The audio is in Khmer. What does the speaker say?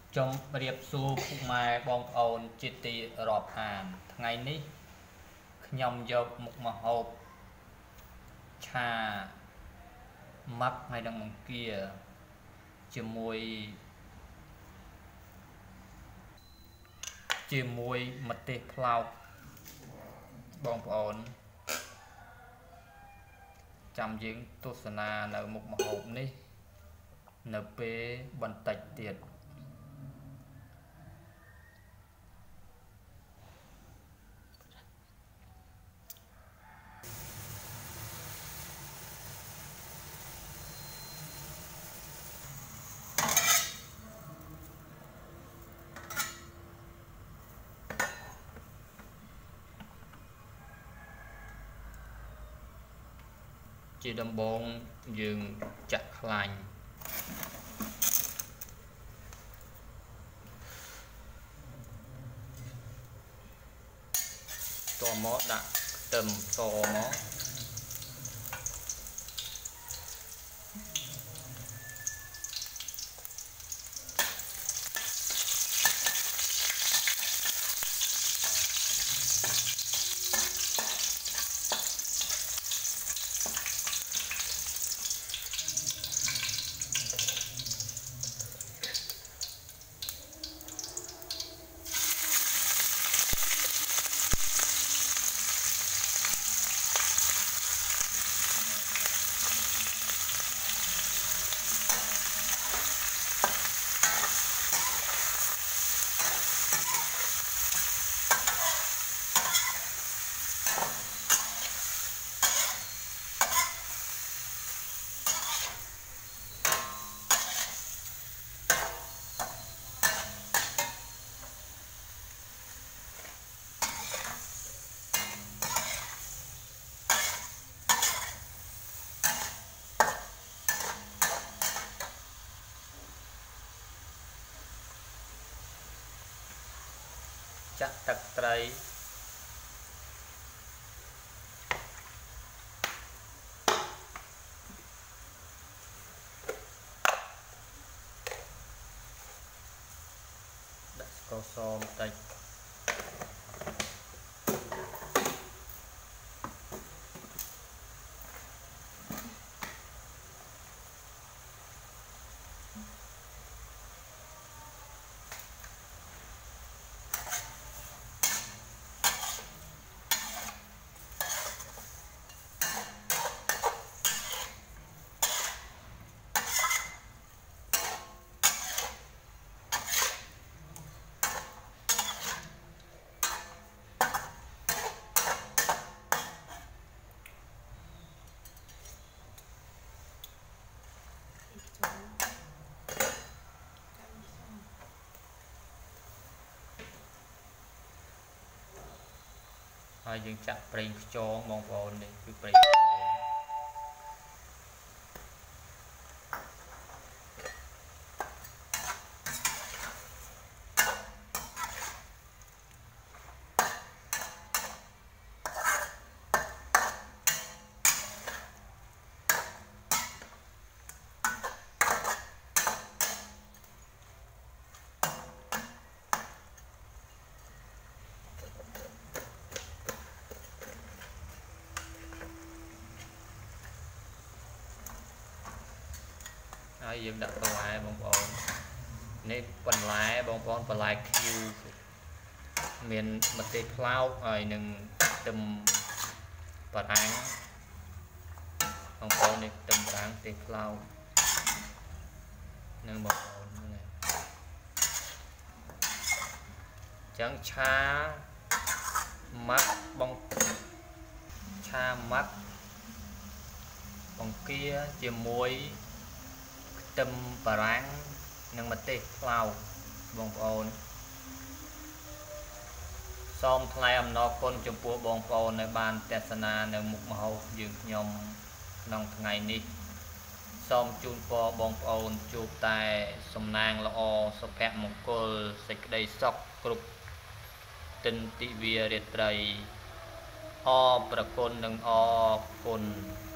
Trong riêng su phụ mai bong ôn chi tì rọp hàn ngày ní nhom dọc một mà hộp trà mắt hay đằng bằng kia chia mùi mật tê plau bong ôn chăm dính tốt sana nở một mà hộp ní nở bê bần tạch tiệt chỉ đâm bông dừng chặt lành to mó đã tầm to mó chặt tật tray đặt câu xôm tayហើយយើងចាក់ប្រេងខ្យងបងប្អូននេះគឺប្រេងខ្យងហើយយើងដាក់បន្លែបងប្អូននេះបន្លែបងប្អូនបន្លែ Q មានម្ទេសផ្លោកហើយនឹងខ្ទឹមបារាំងបងប្អូននេះខ្ទឹមបារាំងម្ទេសផ្លោកនឹងបងប្អូននេះចឹងឆាម៉ាត់បងឆាម៉ាត់បង្គាជាមួយខ្ទឹមបារាំងនិងម្ទេសផ្លោកបងប្អូនសូមថ្លែងអំណរគុណចំពោះបងប្អូនដែលបានទស្សនានៅមុខម្ហូបយើងខ្ញុំក្នុងថ្ងៃនេះសូមជូនពរបងប្អូនជួបតែសំណាងល្អសុភមង្គលសេចក្តីសុខគ្រប់ទិន្នទិវារាត្រីអរប្រគុណនិងអរគុណ